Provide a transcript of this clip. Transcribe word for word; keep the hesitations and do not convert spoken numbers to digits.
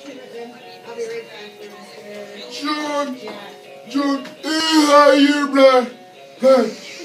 I'll be right back. John, John, how you, blood?